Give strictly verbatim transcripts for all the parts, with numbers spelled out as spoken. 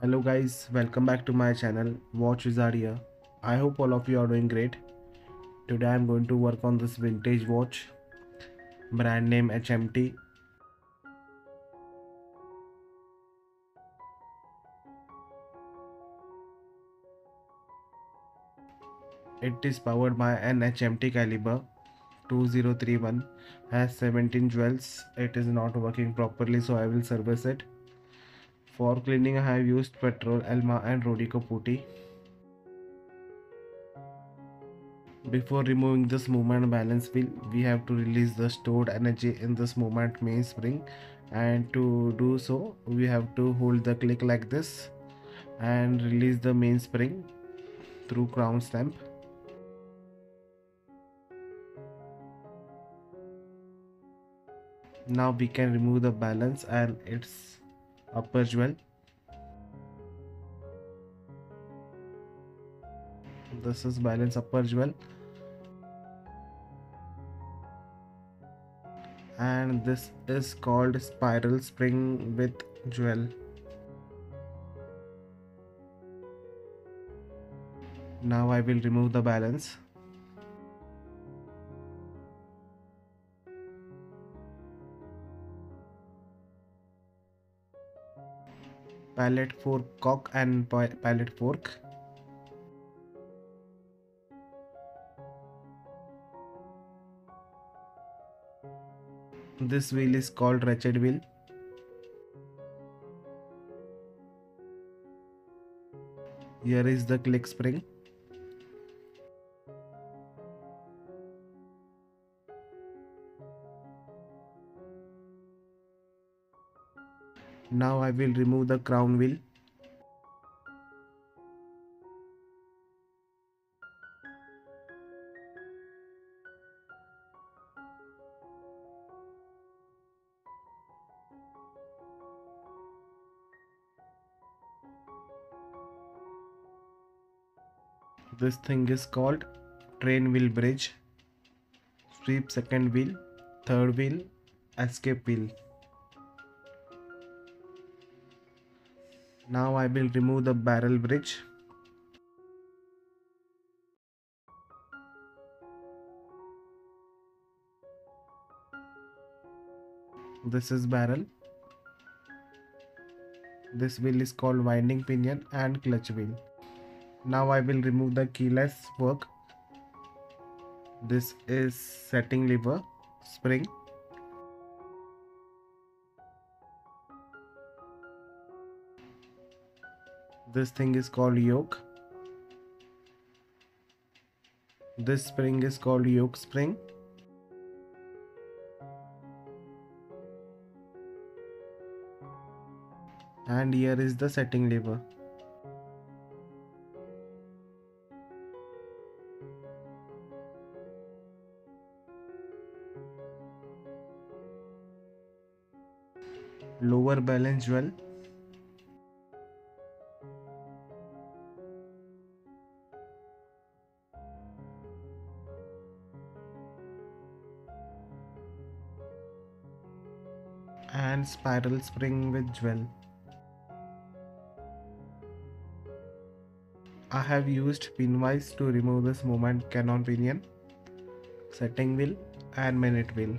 Hello guys, welcome back to my channel Watch Wizard here. I hope all of you are doing great. Today I'm going to work on this vintage watch, brand name H M T. It is powered by an H M T caliber two zero three one, has seventeen jewels. It is not working properly, so I will service it. For cleaning I have used petrol, Elma and Rodico putty. Before removing this movement balance wheel, we have to release the stored energy in this movement mainspring, and to do so we have to hold the click like this and release the mainspring through crown stamp. Now we can remove the balance and its upper jewel. This is balance upper jewel, and this is called spiral spring with jewel. Now I will remove the balance. Palette fork cock and palette fork. This wheel is called ratchet wheel. Here is the click spring. Now I will remove the crown wheel. This thing is called train wheel bridge. Sweep second wheel, third wheel, escape wheel. Now I will remove the barrel bridge. This is barrel. This wheel is called winding pinion and clutch wheel. Now I will remove the keyless work. This is setting lever, spring. This thing is called yoke. This spring is called yoke spring. And here is the setting lever. Lower balance jewel. And spiral spring with jewel. I have used pinwise to remove this movement cannon pinion, setting wheel and minute wheel.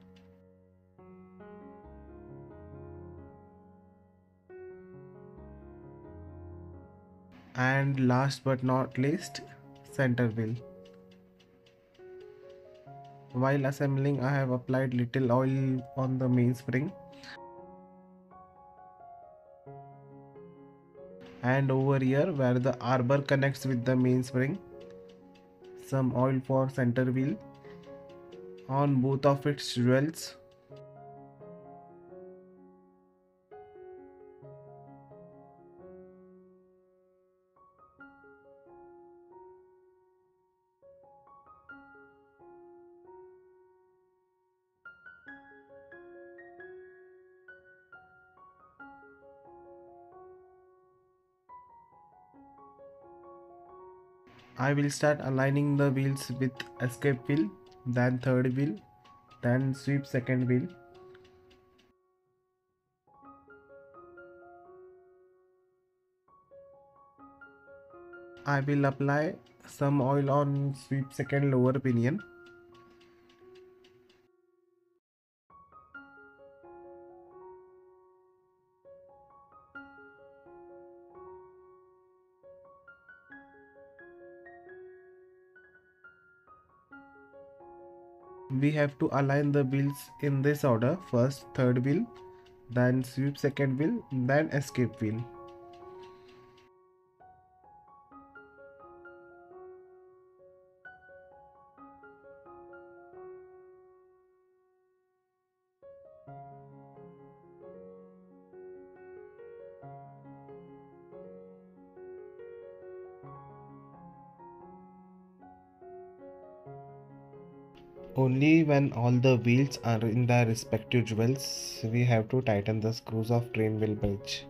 And last but not least, center wheel. While assembling, I have applied little oil on the mainspring, and over here where the arbor connects with the mainspring, some oil for center wheel on both of its jewels. I will start aligning the wheels with escape wheel, then third wheel, then sweep second wheel. I will apply some oil on sweep second lower pinion. We have to align the wheels in this order: first third wheel, then sweep second wheel, then escape wheel. Only when all the wheels are in their respective jewels, we have to tighten the screws of train wheel bridge.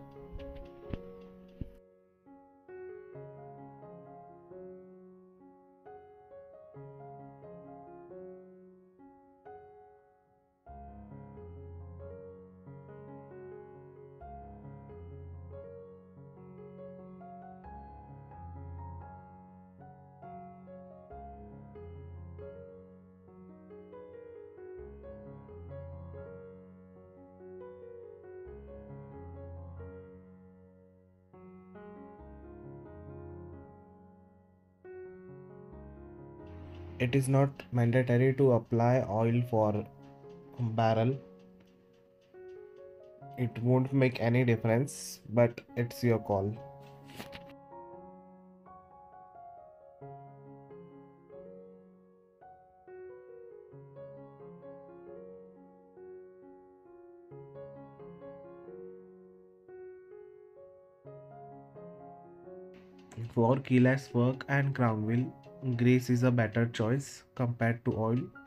It is not mandatory to apply oil for barrel. It won't make any difference, but it's your call. For keyless work and crown wheel, grease is a better choice compared to oil.